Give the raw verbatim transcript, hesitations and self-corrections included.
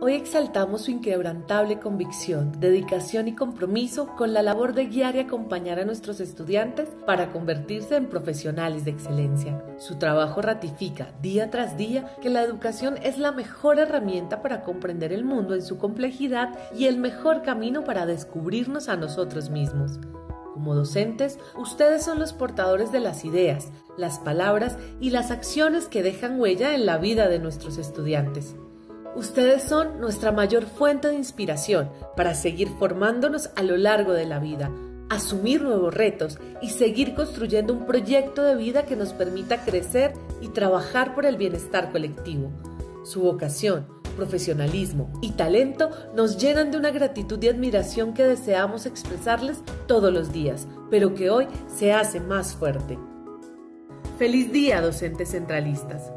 Hoy exaltamos su inquebrantable convicción, dedicación y compromiso con la labor de guiar y acompañar a nuestros estudiantes para convertirse en profesionales de excelencia. Su trabajo ratifica día tras día que la educación es la mejor herramienta para comprender el mundo en su complejidad y el mejor camino para descubrirnos a nosotros mismos. Como docentes, ustedes son los portadores de las ideas, las palabras y las acciones que dejan huella en la vida de nuestros estudiantes. Ustedes son nuestra mayor fuente de inspiración para seguir formándonos a lo largo de la vida, asumir nuevos retos y seguir construyendo un proyecto de vida que nos permita crecer y trabajar por el bienestar colectivo. Su vocación, profesionalismo y talento nos llenan de una gratitud y admiración que deseamos expresarles todos los días, pero que hoy se hace más fuerte. ¡Feliz día, docentes centralistas!